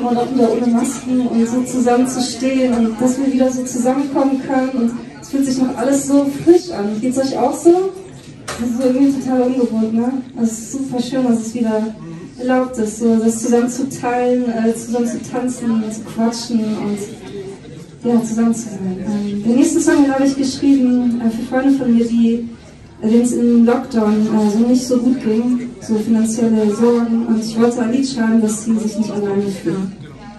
und auch wieder ohne Masken und so zusammen zu stehen und dass wir wieder so zusammenkommen können und es fühlt sich noch alles so frisch an. Geht es euch auch so? Das ist so irgendwie total ungewohnt, ne? Also es ist super schön, dass es wieder erlaubt ist, so das zusammen zu teilen, zusammen zu tanzen, zu quatschen und ja, zusammen zu sein. Den nächsten Song habe ich geschrieben für Freunde von mir, denen es im Lockdown so nicht so gut ging, so finanzielle Sorgen, und ich wollte ein Lied schreiben, dass sie sich nicht alleine fühlen.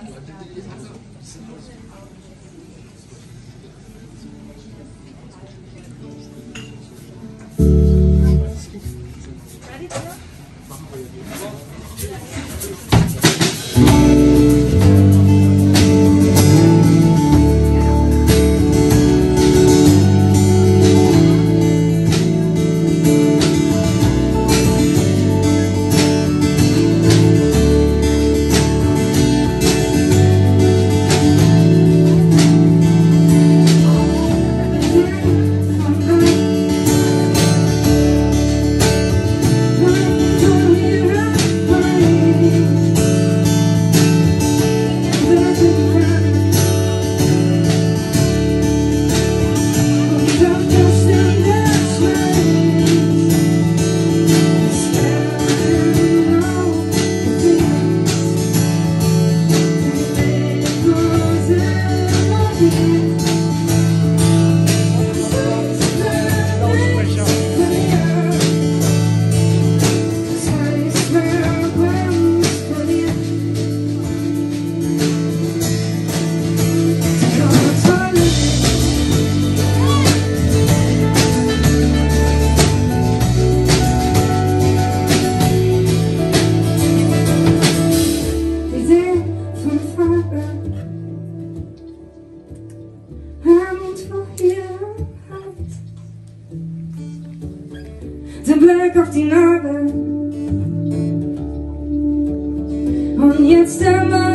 Den Blick auf die Narbe und jetzt der Mann.